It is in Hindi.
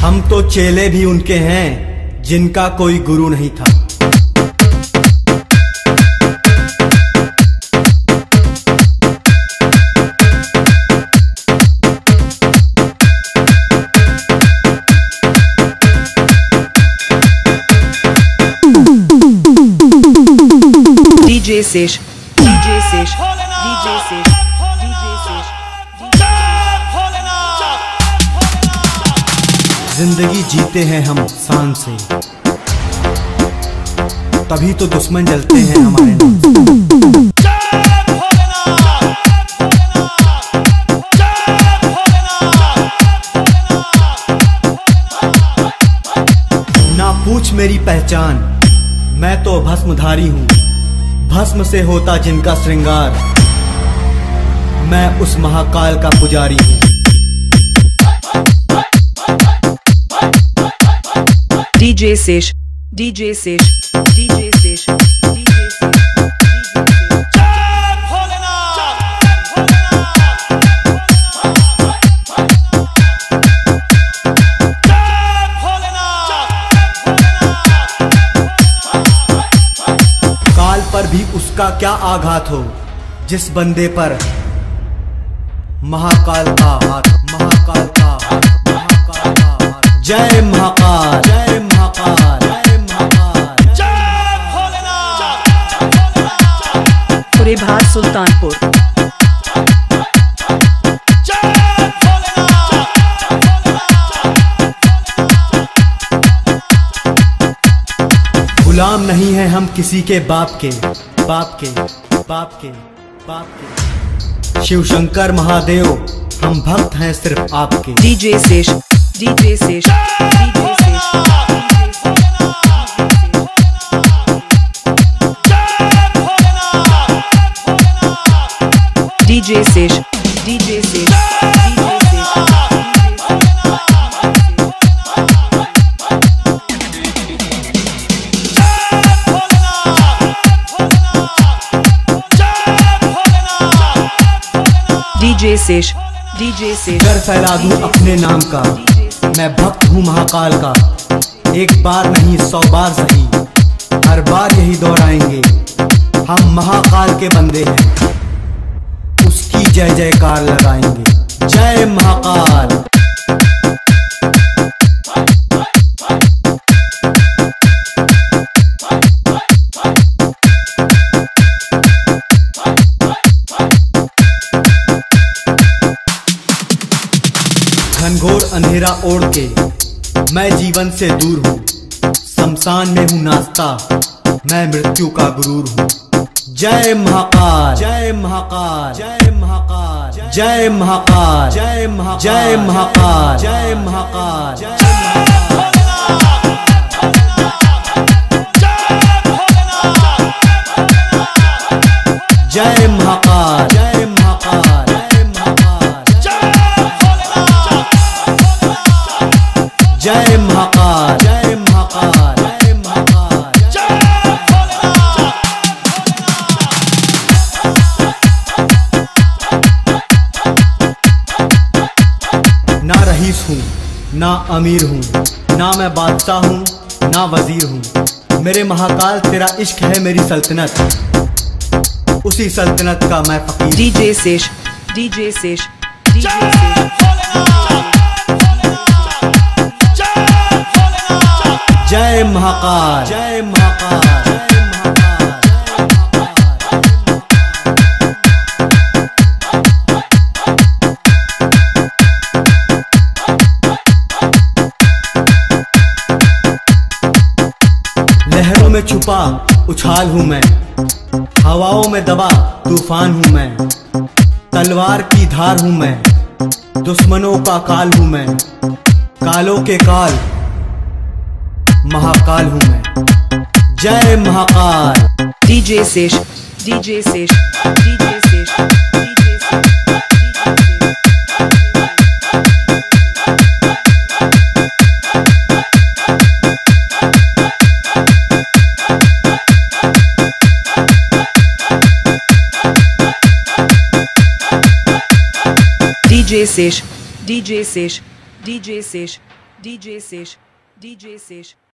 हम तो चेले भी उनके हैं जिनका कोई गुरु नहीं था। DJ Sesh, DJ Sesh, DJ Sesh, DJ Sesh। जिंदगी जीते हैं हम शान से, तभी तो दुश्मन जलते हैं हमारे नाम। ना पूछ मेरी पहचान, मैं तो भस्मधारी हूँ। भस्म से होता जिनका श्रृंगार, मैं उस महाकाल का पुजारी हूँ। DJ Sesh, DJ Sesh, DJ Sesh, DJ Sesh। काल पर भी उसका क्या आघात हो, जिस बंदे पर महाकाल का हाथ, महाकाल का हाथ, महाकाल का हाथ। जय महाकाल, जय महाकाल, जय महाकाल, जय भोलेनाथ। खुरेभार सुल्तानपुर। गुलाम नहीं है हम किसी के बाप के, बाप के, बाप के, बाप के। शिव शंकर महादेव हम भक्त हैं सिर्फ आपके। DJ Sesh, DJ Sesh, DJ Sesh, DJ Sesh, DJ Sesh, DJ Sesh। DJ Sesh, DJ Sesh। डर फैला दूं अपने नाम का, मैं भक्त हूँ महाकाल का। एक बार नहीं 100 बार सही, हर बार यही दोहराएंगे। हम महाकाल के बंदे हैं, उसकी जय जयकार लगाएंगे। जय महाकाल। घनघोर अंधेरा ओढ़ के मैं जीवन से दूर हूँ। शमशान में हूँ नाचता, मैं मृत्यु का गुरूर हूँ। जय महाकाल, जय महाकाल, जय महाकाल, जय महाकाल, जय महाकाल, जय महाकाल, जय महाकाल, जय महाकाल। जय महाकाल, जय महाकाल, जय महाकाल, जय महाकाल, जय महाकाल, जय महाकाल, ना रईस हूँ ना अमीर हूँ, ना मैं बादशाह हूँ ना वजीर हूँ। मेरे महाकाल तेरा इश्क है मेरी सल्तनत, उसी सल्तनत का मैं फकीर। DJ Sesh, DJ Sesh, DJ Sesh। जय महाकाल, जय महाकाल, जय महाकाल, लहरों में छुपा उछाल हूँ मैं, हवाओं में दबा तूफान हूँ मैं। तलवार की धार हूँ मैं, दुश्मनों का काल हूँ मैं। कालों के काल महाकाल हूँ मैं। जय Mahakal. DJ Sesh, DJ Sesh, DJ Sesh, DJ Sesh। DJ Sesh, DJ Sesh, DJ Sesh, DJ Sesh, DJ Sesh,